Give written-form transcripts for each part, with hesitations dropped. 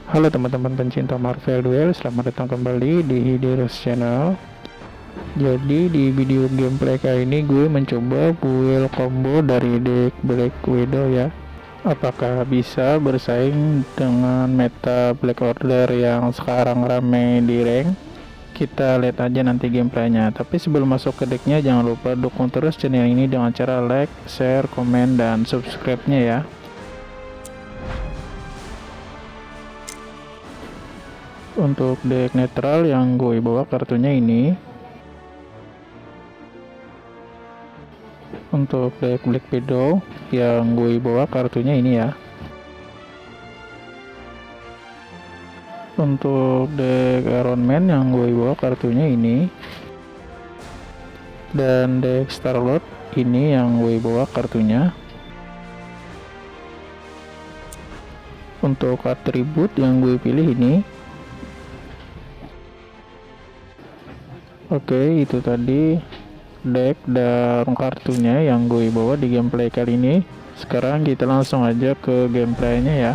Halo teman-teman pencinta Marvel Duel, selamat datang kembali di Hideros Channel. Jadi di video gameplay kali ini gue mencoba duel combo dari deck Black Widow ya. Apakah bisa bersaing dengan meta Black Order yang sekarang rame di rank? Kita lihat aja nanti gameplaynya. Tapi sebelum masuk ke decknya, jangan lupa dukung terus channel ini dengan cara like, share, komen, dan subscribe-nya ya. Untuk deck netral yang gue bawa kartunya ini. Untuk deck Black Widow yang gue bawa kartunya ini ya. Untuk deck Iron Man yang gue bawa kartunya ini. Dan deck Star-Lord ini yang gue bawa kartunya. Untuk atribut yang gue pilih ini. Oke, itu tadi deck dan kartunya yang gue bawa di gameplay kali ini. Sekarang kita langsung aja ke gameplaynya ya.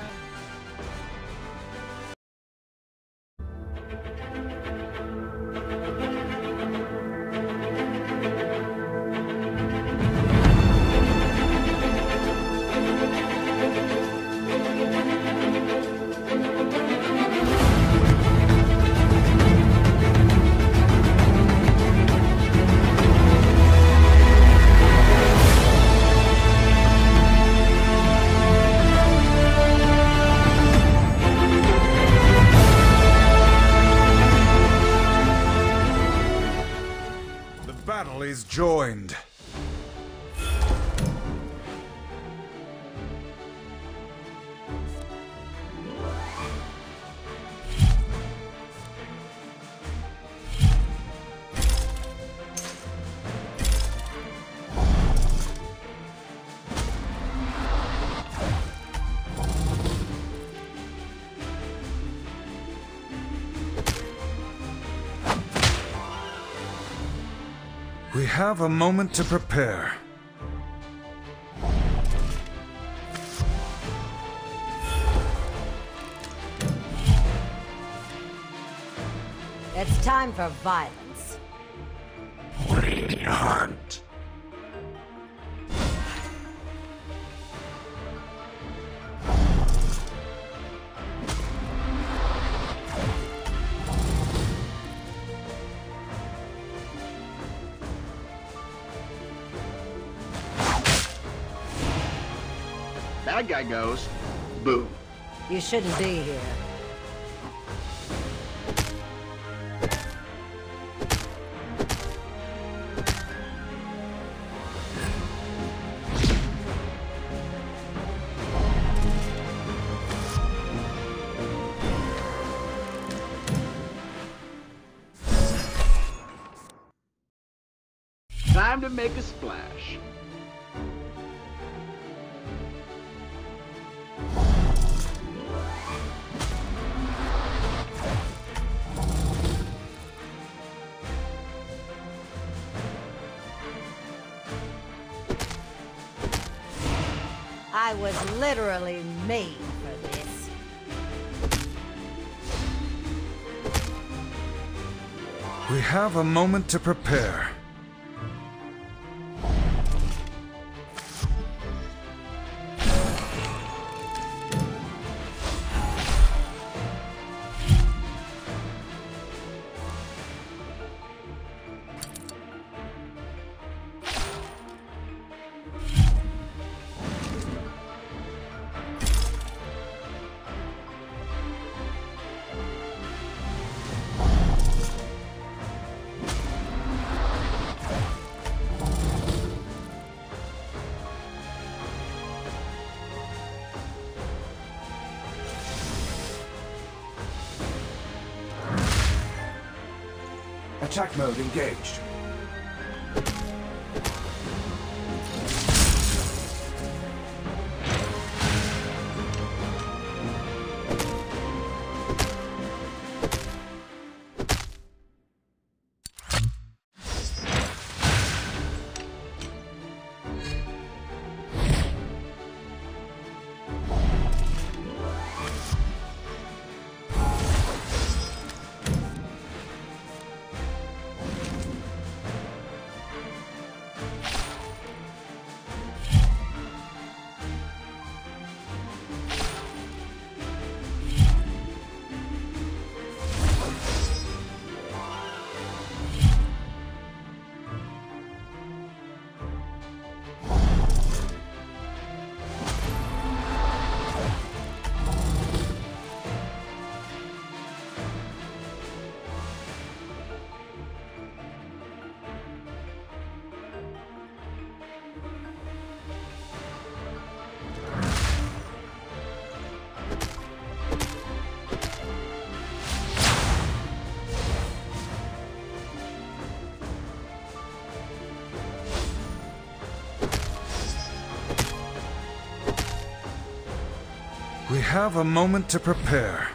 Battle is joined. We have a moment to prepare. It's time for violence. Radiant. Bad guy goes, boom. You shouldn't be here. Time to make a splash. I was literally made for this. We have a moment to prepare. Attack mode engaged. have a moment to prepare.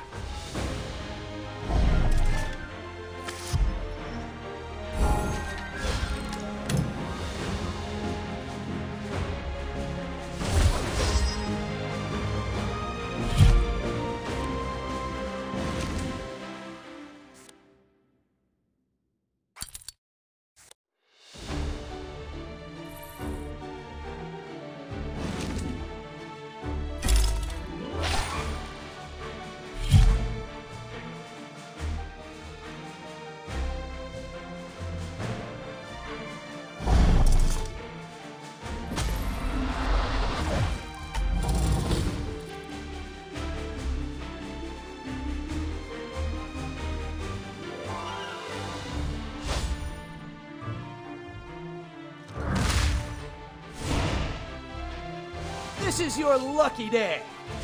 This is your lucky day.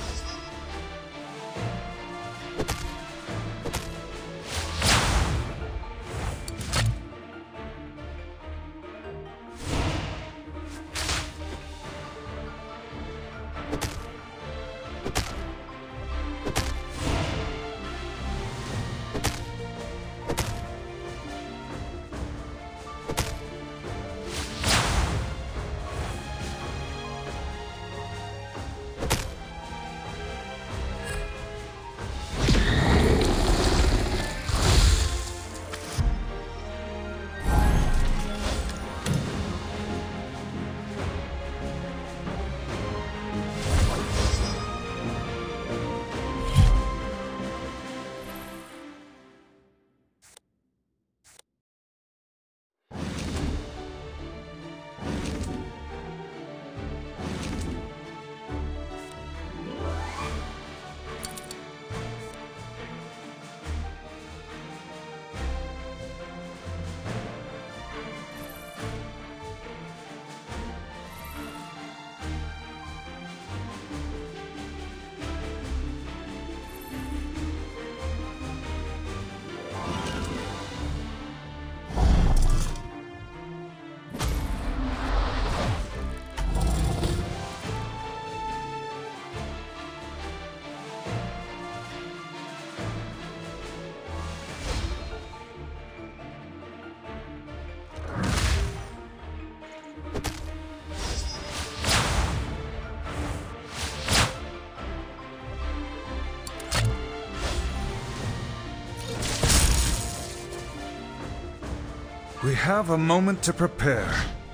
We have a moment to prepare.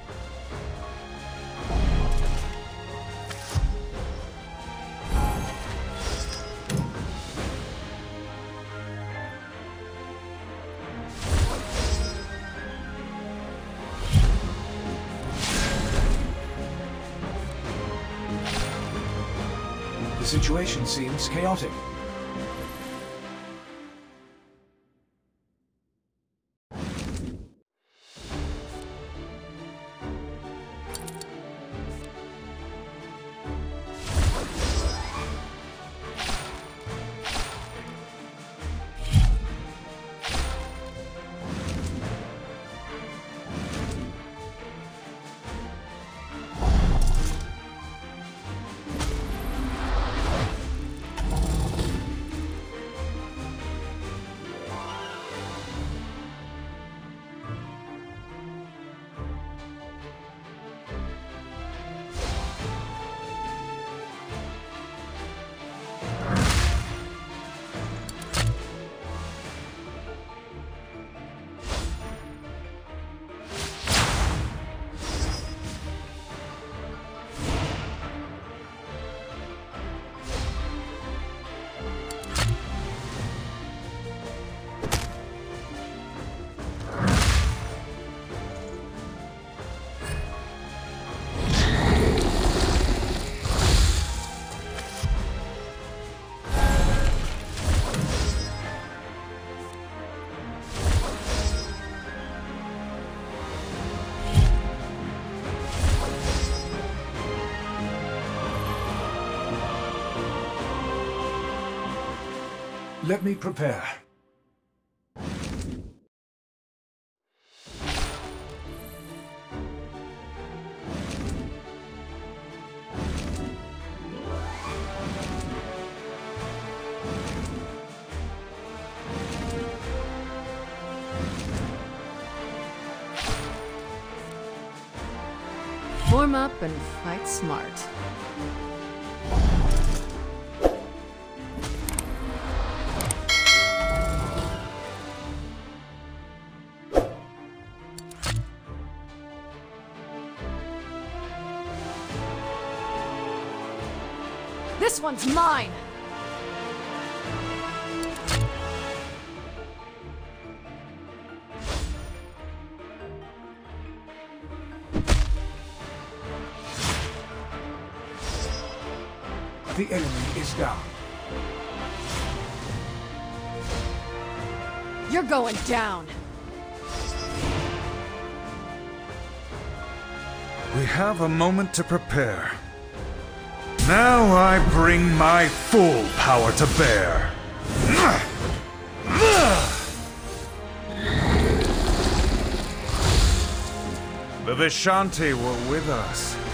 The situation seems chaotic. Let me prepare. Warm up and fight smart. This one's mine! The enemy is down. You're going down! We have a moment to prepare. Now I bring my full power to bear. The Vishanti were with us.